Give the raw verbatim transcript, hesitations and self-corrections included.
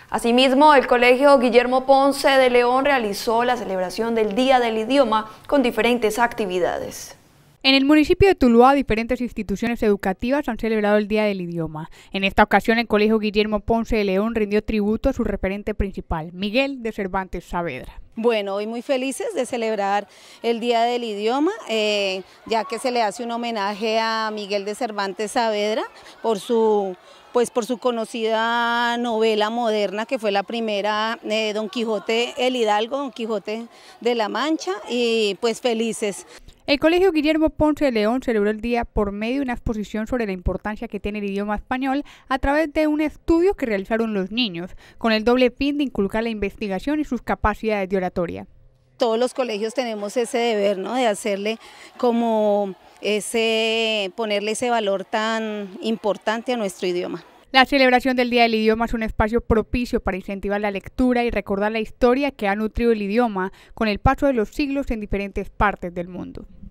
Asimismo, el Colegio Guillermo Ponce de León realizó la celebración del Día del Idioma con diferentes actividades. En el municipio de Tuluá, diferentes instituciones educativas han celebrado el Día del Idioma. En esta ocasión, el Colegio Guillermo Ponce de León rindió tributo a su referente principal, Miguel de Cervantes Saavedra. Bueno, hoy muy felices de celebrar el Día del Idioma, eh, ya que se le hace un homenaje a Miguel de Cervantes Saavedra por su, pues por su conocida novela moderna, que fue la primera, eh, Don Quijote el Hidalgo, Don Quijote de la Mancha, y pues felices. El Colegio Guillermo Ponce de León celebró el día por medio de una exposición sobre la importancia que tiene el idioma español a través de un estudio que realizaron los niños, con el doble fin de inculcar la investigación y sus capacidades de oratoria. Todos los colegios tenemos ese deber, ¿no?, de hacerle como ese, ponerle ese valor tan importante a nuestro idioma. La celebración del Día del Idioma es un espacio propicio para incentivar la lectura y recordar la historia que ha nutrido el idioma con el paso de los siglos en diferentes partes del mundo.